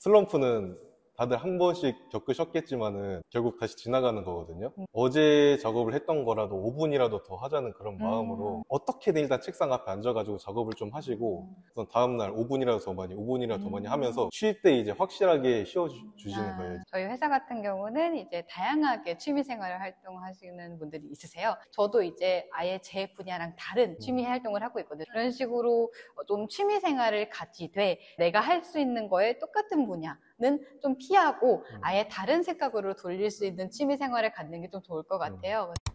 슬럼프는 다들 한 번씩 겪으셨겠지만은 결국 다시 지나가는 거거든요. 어제 작업을 했던 거라도 5분이라도 더 하자는 그런 마음으로 어떻게든 일단 책상 앞에 앉아가지고 작업을 좀 하시고 그래서 다음날 5분이라도 더 많이, 5분이라도 더 많이 하면서 쉴 때 이제 확실하게 쉬어주시는 거예요. 저희 회사 같은 경우는 이제 다양하게 취미생활을 활동하시는 분들이 있으세요. 저도 이제 아예 제 분야랑 다른 취미 활동을 하고 있거든요. 그런 식으로 좀 취미생활을 가지되 내가 할 수 있는 거에 똑같은 분야는 좀 피하고 아예 다른 생각으로 돌릴 수 있는 취미생활을 갖는 게 좀 좋을 것 같아요.